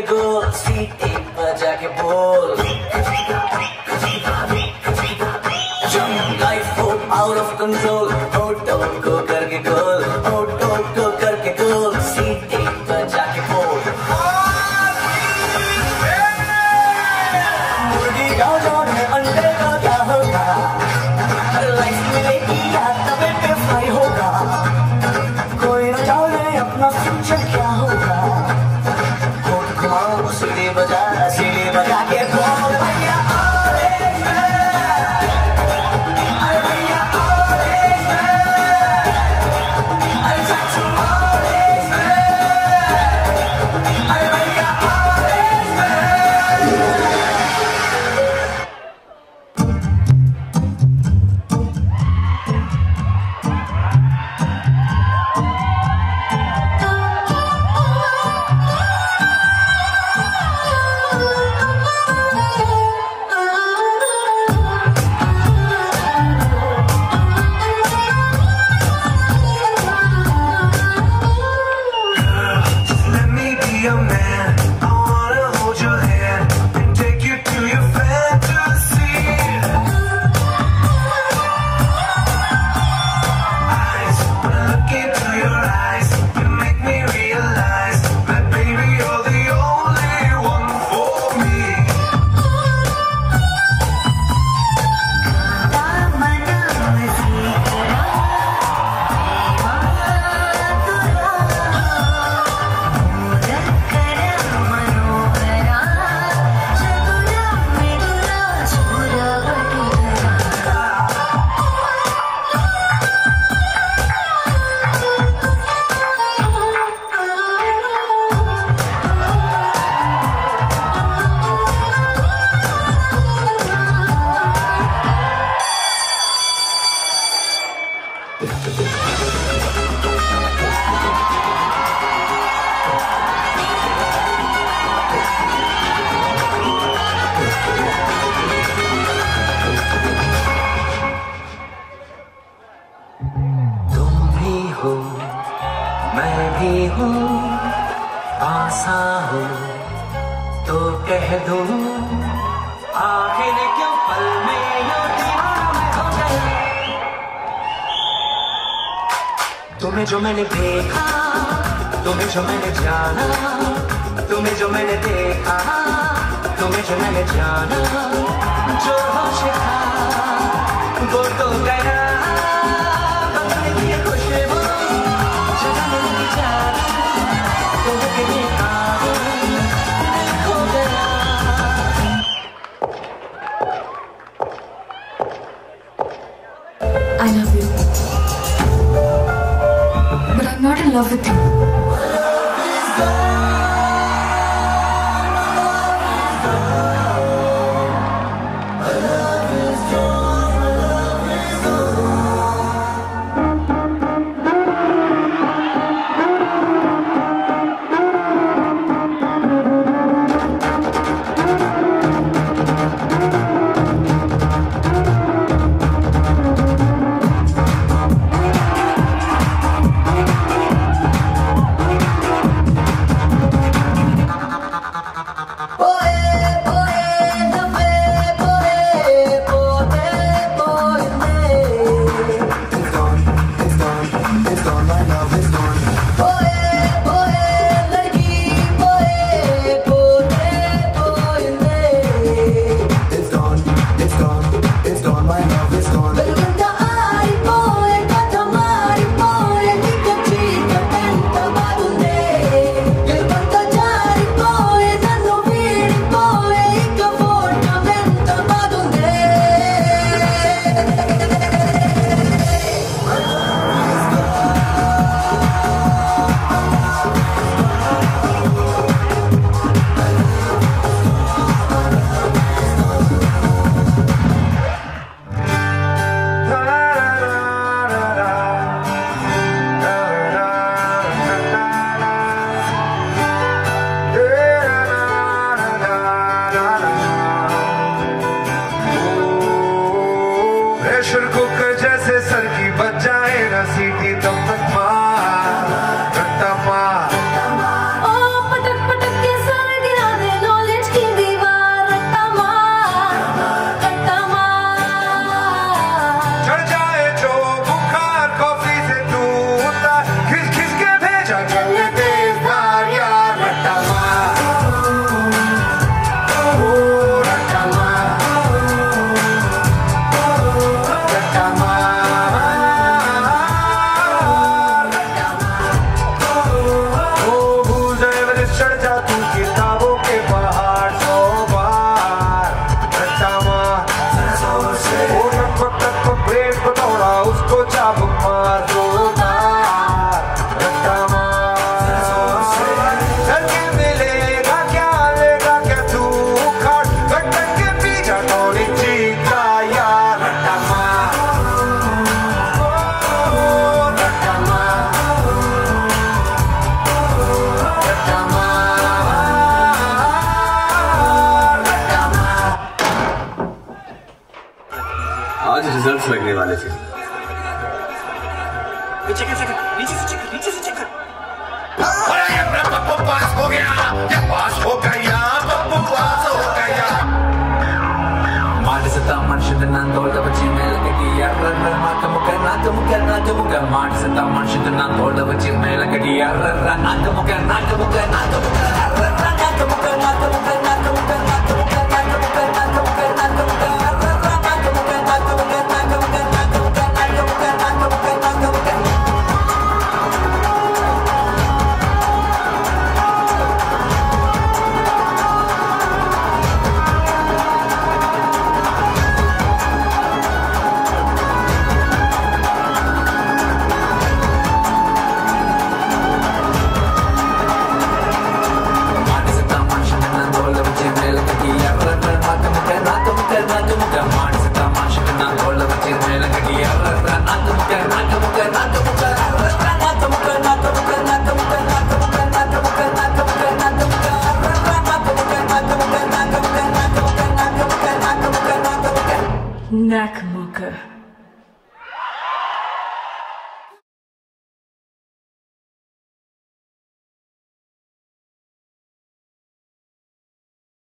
गोल, सीटी बजा के बोल। Life हो out of control, ऑटो को करके गोल, ऑटो को करके गोल, सीटी बजा के बोल। मुर्गी का जान है, अंडे का क्या होगा? लाइफ मिलेगी या तवे पे फ्राई होगा? कोई न जाने अपना फ्यूचर क्या होगा? कोट घुमाओ, सीटी बजा के बोल। भैया तुम्हें जो मैंने देखा, तुम्हें जो मैंने जाना, तुम्हें जो मैंने देखा, तुम्हें जो मैंने जाना, जो होश था वो तो गया, बदलने की खुशबू जगाने की चाह, तुम्हें देखा दिल खो गया। I love you. I'm not in love with you. नीचे से चेक कर पप्पू पास हो गया पप्पू पास हो गया ಮಾಡಿಸತ ಮನುಷ್ಯದ ನಾನು ತೋಳ್ದ ಬಚ್ಚಿ ಮೇಲಕಟಿ ಯಾರನ್ನ ನಾಕ ಮುಖ ಮಾಡಿಸತ ಮನುಷ್ಯದ ನಾನು ತೋಳ್ದ ಬಚ್ಚಿ ಮೇಲಕಟಿ ಯಾರನ್ನ ನಾಕ ಮುಖ Nakamooka.